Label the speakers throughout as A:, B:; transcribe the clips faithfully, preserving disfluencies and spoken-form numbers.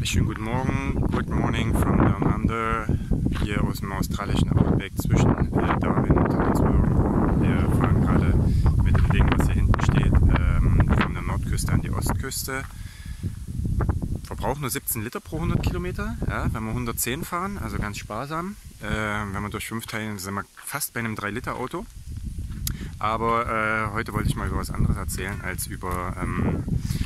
A: Schönen guten Morgen, good morning from down under, hier aus dem australischen Outback zwischen äh, Darwin und Townsville. Wir fahren gerade mit dem Ding, was hier hinten steht, ähm, von der Nordküste an die Ostküste. Verbraucht nur siebzehn Liter pro hundert Kilometer, ja, wenn wir hundertzehn fahren, also ganz sparsam. Äh, wenn wir durch fünf teilen, sind wir fast bei einem drei Liter Auto. Aber äh, heute wollte ich mal über was anderes erzählen als über ähm,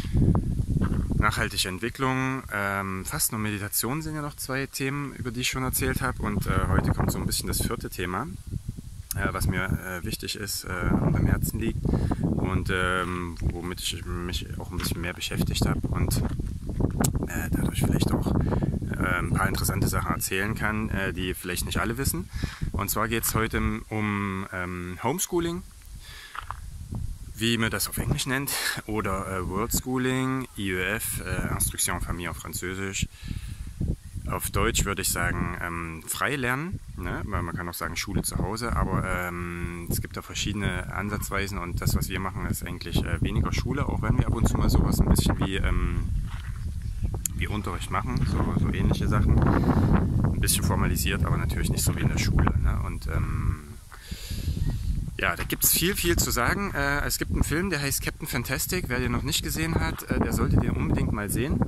A: nachhaltige Entwicklung. Ähm, Fasten und Meditation sind ja noch zwei Themen, über die ich schon erzählt habe. Und äh, heute kommt so ein bisschen das vierte Thema, äh, was mir äh, wichtig ist äh, und am Herzen liegt und ähm, womit ich mich auch ein bisschen mehr beschäftigt habe und äh, dadurch vielleicht auch äh, ein paar interessante Sachen erzählen kann, äh, die vielleicht nicht alle wissen. Und zwar geht es heute um ähm, Homeschooling, wie man das auf Englisch nennt, oder äh, World Schooling, I Ö F, äh, Instruction en Famille auf Französisch. Auf Deutsch würde ich sagen ähm, frei lernen, ne? Weil man kann auch sagen Schule zu Hause, aber ähm, es gibt da verschiedene Ansatzweisen und das, was wir machen, ist eigentlich äh, weniger Schule, auch wenn wir ab und zu mal sowas ein bisschen wie, ähm, wie Unterricht machen, so, so ähnliche Sachen. Ein bisschen formalisiert, aber natürlich nicht so wie in der Schule. Ne? Und ähm, ja, da gibt es viel, viel zu sagen. Äh, es gibt einen Film, der heißt Captain Fantastic. Wer den noch nicht gesehen hat, äh, der sollte den unbedingt mal sehen.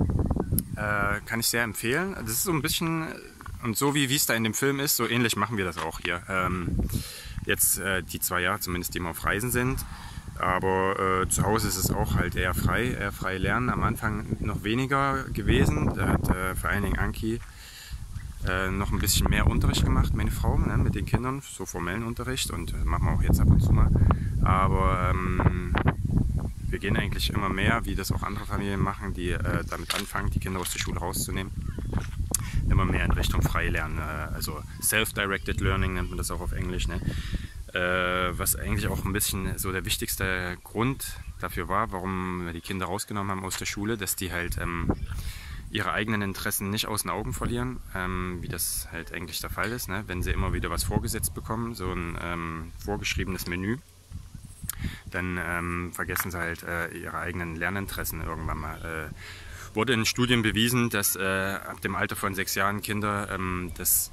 A: Äh, kann ich sehr empfehlen. Das ist so ein bisschen, und so wie es da in dem Film ist, so ähnlich machen wir das auch hier. Ähm, jetzt äh, die zwei Jahre zumindest, die wir auf Reisen sind. Aber äh, zu Hause ist es auch halt eher frei, eher frei lernen. Am Anfang noch weniger gewesen. Da hat äh, vor allen Dingen Anki Äh, noch ein bisschen mehr Unterricht gemacht, meine Frau, ne, mit den Kindern, so formellen Unterricht, und äh, machen wir auch jetzt ab und zu mal. Aber ähm, wir gehen eigentlich immer mehr, wie das auch andere Familien machen, die äh, damit anfangen, die Kinder aus der Schule rauszunehmen, immer mehr in Richtung Freilernen, äh, also Self-Directed Learning nennt man das auch auf Englisch, ne? äh, was eigentlich auch ein bisschen so der wichtigste Grund dafür war, warum wir die Kinder rausgenommen haben aus der Schule, dass die halt ähm, ihre eigenen Interessen nicht aus den Augen verlieren, ähm, wie das halt eigentlich der Fall ist, ne? Wenn sie immer wieder was vorgesetzt bekommen, so ein ähm, vorgeschriebenes Menü, dann ähm, vergessen sie halt äh, ihre eigenen Lerninteressen irgendwann mal. Äh, wurde in Studien bewiesen, dass äh, ab dem Alter von sechs Jahren Kinder ähm, das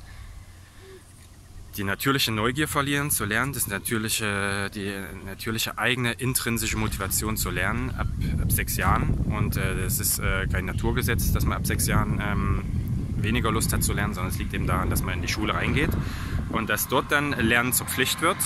A: die natürliche Neugier verlieren zu lernen, das natürliche, die natürliche eigene intrinsische Motivation zu lernen ab, ab sechs Jahren. Und äh, das ist äh, kein Naturgesetz, dass man ab sechs Jahren ähm, weniger Lust hat zu lernen, sondern es liegt eben daran, dass man in die Schule reingeht und dass dort dann Lernen zur Pflicht wird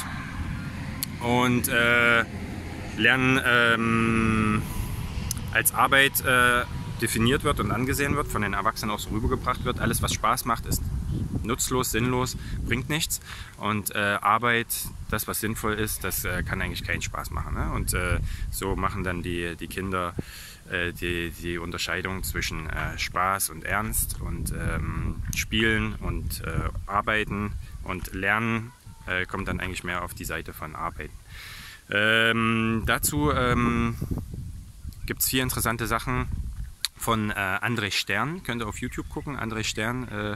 A: und äh, Lernen ähm, als Arbeit äh, definiert wird und angesehen wird, von den Erwachsenen auch so rübergebracht wird. Alles, was Spaß macht, ist nutzlos, sinnlos, bringt nichts. Und äh, Arbeit, das was sinnvoll ist, das äh, kann eigentlich keinen Spaß machen. Ne? Und äh, so machen dann die, die Kinder äh, die, die Unterscheidung zwischen äh, Spaß und Ernst und ähm, Spielen und äh, Arbeiten und Lernen äh, kommt dann eigentlich mehr auf die Seite von Arbeiten. Ähm, dazu ähm, gibt es vier interessante Sachen von äh, André Stern, könnt ihr auf YouTube gucken. André Stern, äh,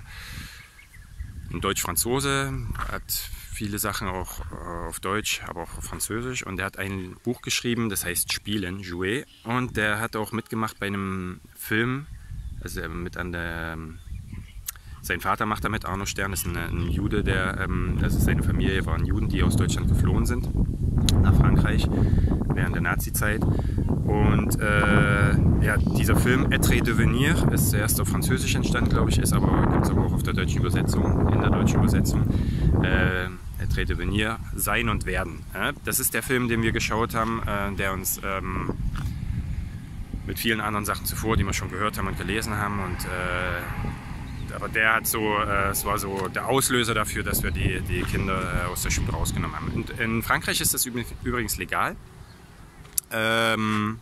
A: ein Deutsch-Franzose, hat viele Sachen auch äh, auf Deutsch, aber auch auf Französisch, und er hat ein Buch geschrieben, das heißt Spielen, Jouer, und der hat auch mitgemacht bei einem Film, also mit an der, sein Vater macht damit, Arno Stern, ist ein, ein Jude, der, ähm, also seine Familie waren Juden, die aus Deutschland geflohen sind nach Frankreich während der Nazi-Zeit. Und äh, ja, dieser Film Être et devenir ist zuerst auf Französisch entstanden, glaube ich, ist aber gibt es aber auch auf der deutschen Übersetzung, in der deutschen Übersetzung. Äh, Être et devenir, Sein und Werden. Ja, das ist der Film, den wir geschaut haben, äh, der uns ähm, mit vielen anderen Sachen zuvor, die wir schon gehört haben und gelesen haben. Und äh, aber der hat so, äh, es war so der Auslöser dafür, dass wir die, die Kinder äh, aus der Schule rausgenommen haben. Und in Frankreich ist das übrigens legal. Ähm,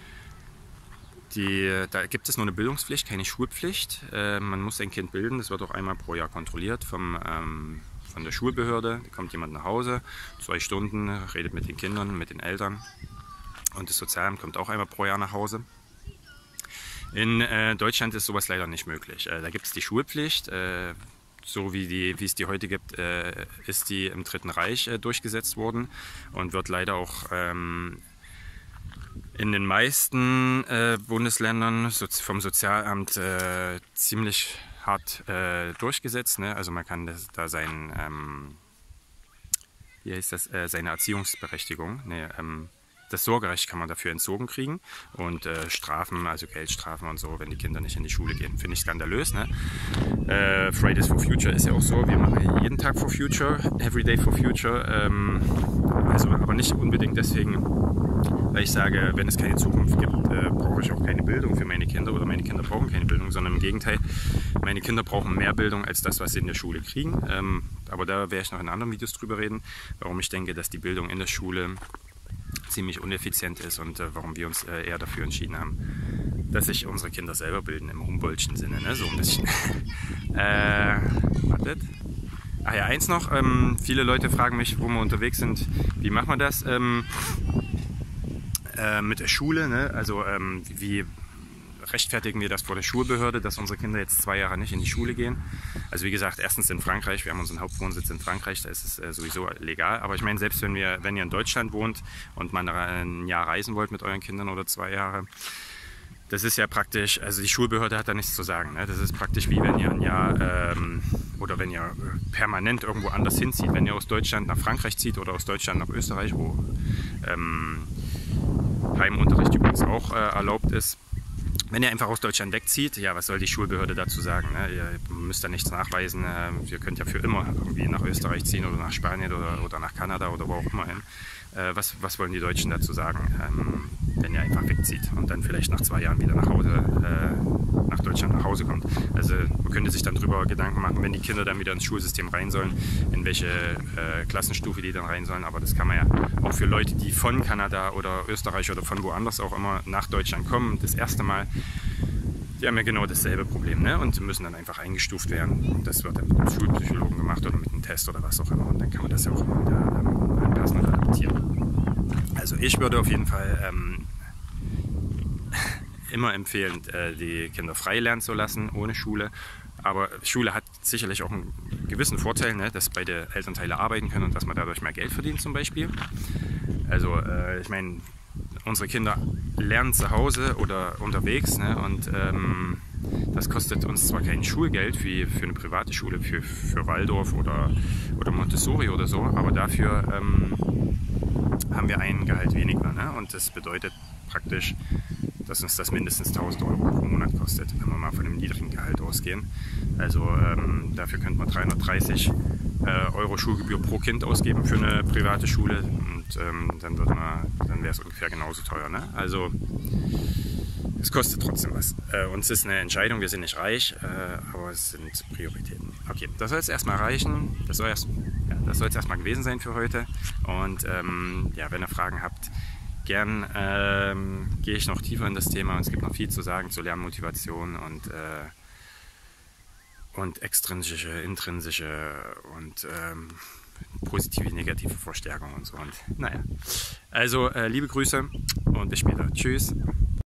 A: die, da gibt es nur eine Bildungspflicht, keine Schulpflicht. Äh, man muss sein Kind bilden, das wird auch einmal pro Jahr kontrolliert vom, ähm, von der Schulbehörde. Da kommt jemand nach Hause, zwei Stunden, redet mit den Kindern, mit den Eltern, und das Sozialamt kommt auch einmal pro Jahr nach Hause. In äh, Deutschland ist sowas leider nicht möglich. Äh, da gibt es die Schulpflicht. Äh, so wie, die, wie es die heute gibt, äh, ist die im Dritten Reich äh, durchgesetzt worden und wird leider auch ähm, in den meisten äh, Bundesländern so, vom Sozialamt äh, ziemlich hart äh, durchgesetzt. Ne? Also man kann das, da sein, ähm, wie heißt das, äh, seine Erziehungsberechtigung, ne, ähm, das Sorgerecht kann man dafür entzogen kriegen und äh, Strafen, also Geldstrafen und so, wenn die Kinder nicht in die Schule gehen, finde ich skandalös. Ne? Äh, Fridays for Future ist ja auch so, wir machen jeden Tag for Future, Everyday for Future, ähm, also aber nicht unbedingt deswegen, weil ich sage, wenn es keine Zukunft gibt, äh, brauche ich auch keine Bildung für meine Kinder oder meine Kinder brauchen keine Bildung, sondern im Gegenteil, meine Kinder brauchen mehr Bildung als das, was sie in der Schule kriegen. Ähm, aber da werde ich noch in anderen Videos drüber reden, warum ich denke, dass die Bildung in der Schule ziemlich uneffizient ist und äh, warum wir uns äh, eher dafür entschieden haben, dass sich unsere Kinder selber bilden, im Humboldtschen Sinne, ne? So ein bisschen. äh, wartet. Ach ja, eins noch, ähm, viele Leute fragen mich, wo wir unterwegs sind, wie machen wir das ähm, äh, mit der Schule, ne? Also ähm, wie rechtfertigen wir das vor der Schulbehörde, dass unsere Kinder jetzt zwei Jahre nicht in die Schule gehen. Also wie gesagt, erstens in Frankreich, wir haben unseren Hauptwohnsitz in Frankreich, da ist es äh, sowieso legal. Aber ich meine, selbst wenn, wir, wenn ihr in Deutschland wohnt und mal ein Jahr reisen wollt mit euren Kindern oder zwei Jahre, das ist ja praktisch, also die Schulbehörde hat da nichts zu sagen. Ne? Das ist praktisch wie wenn ihr ein Jahr ähm, oder wenn ihr permanent irgendwo anders hinzieht. Wenn ihr aus Deutschland nach Frankreich zieht oder aus Deutschland nach Österreich, wo ähm, Heimunterricht übrigens auch äh, erlaubt ist. Wenn ihr einfach aus Deutschland wegzieht, ja, was soll die Schulbehörde dazu sagen? Ne? Ihr müsst da nichts nachweisen. Ihr könnt ja für immer irgendwie nach Österreich ziehen oder nach Spanien oder, oder nach Kanada oder wo auch immer hin. Was, was wollen die Deutschen dazu sagen, ähm, wenn ihr einfach wegzieht und dann vielleicht nach zwei Jahren wieder nach Hause, äh, nach Deutschland nach Hause kommt? Also man könnte sich dann darüber Gedanken machen, wenn die Kinder dann wieder ins Schulsystem rein sollen, in welche äh, Klassenstufe die dann rein sollen. Aber das kann man ja auch für Leute, die von Kanada oder Österreich oder von woanders auch immer nach Deutschland kommen, das erste Mal, die haben ja genau dasselbe Problem, ne? Und müssen dann einfach eingestuft werden. Das wird dann mit einem Schulpsychologen gemacht oder mit einem Test oder was auch immer. Und dann kann man das ja auch immer wieder ähm, anpassen oder adaptieren. Also ich würde auf jeden Fall ähm, immer empfehlen, äh, die Kinder frei lernen zu lassen, ohne Schule. Aber Schule hat sicherlich auch einen gewissen Vorteil, ne? Dass beide Elternteile arbeiten können und dass man dadurch mehr Geld verdient zum Beispiel. Also äh, ich meine, unsere Kinder lernen zu Hause oder unterwegs, ne? Und ähm, das kostet uns zwar kein Schulgeld wie für eine private Schule, für, für Waldorf oder, oder Montessori oder so, aber dafür ähm, haben wir ein Gehalt weniger. Ne? Und das bedeutet praktisch, dass uns das mindestens tausend Euro pro Monat kostet, wenn wir mal von einem niedrigen Gehalt ausgehen. Also ähm, dafür könnte man dreihundertdreißig äh, Euro Schulgebühr pro Kind ausgeben für eine private Schule und ähm, dann, würde man, dann wäre es ungefähr genauso teuer. Ne? Also es kostet trotzdem was. Äh, uns ist eine Entscheidung, wir sind nicht reich, äh, aber es sind Prioritäten. Okay, das soll jetzt erstmal reichen. Das soll erst, ja, das soll jetzt erstmal gewesen sein für heute. Und ähm, ja, wenn ihr Fragen habt, gern ähm, gehe ich noch tiefer in das Thema und es gibt noch viel zu sagen zu Lernmotivation und, äh, und extrinsische, intrinsische und ähm, positive, negative Verstärkung und so. Und naja, also äh, liebe Grüße und bis später. Tschüss.